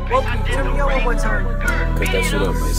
Whoa, turn me on one more time. Cut that shit up, man.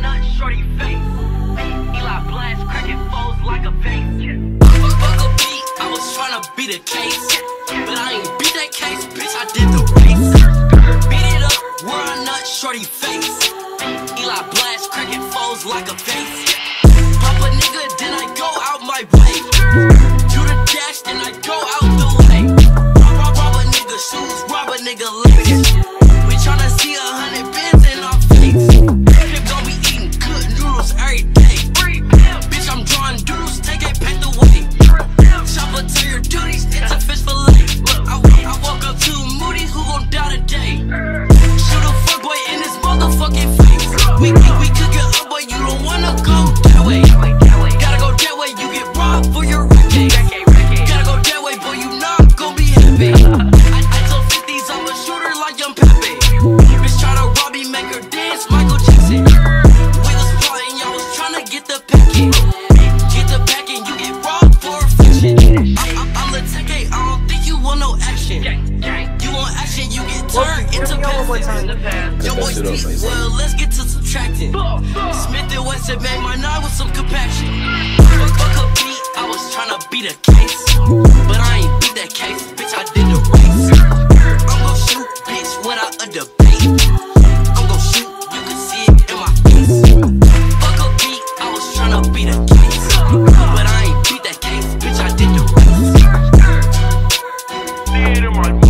Fuck a beat, I was tryna beat a case, but I ain't beat that case, bitch, I did the race. Beat it up, where I nut, shorty face. Eli blast, cracking foes like a vase. Pop a nigga, then I go out my way. Do the dash, then I go out the way. Rob a nigga shoes, rob a nigga legs. We tryna see 100 bins in our face. Hip gon' be eating good noodles every day. Bitch, I'm drawing doodles, take it packed away. Chopper to your duties, it's a fish fillet. I walk up to Moody, who gon' die today? Shoot a fuckboy in his motherfucking face. We cook it up, boy, you don't wanna go that way. Gotta go that way, you get robbed for your record. Gotta go that way, boy, you not gon' be happy. I told 50s I'm a shooter like young Pepe. Bitch try to rob me, make her dance, Michael Jackson. We was plotting, y'all was tryna get the packet. Get the packet, you get robbed for a fiction. I'm the tech, I don't think you want no action. You want action, you get turned into passive. Yo, boys deep, well, let's get to subtracting. Smith and Wesson made my nine with some compaction. Fuck a beat, I was tryna beat a case, but I ain't beat that case, bitch, I did the race. I'm gon' shoot, bitch, without a debate. I'm gon' shoot, you can see it in my face. Fuck a beat, I was tryna beat a case, but I ain't beat that case, bitch, I did the race.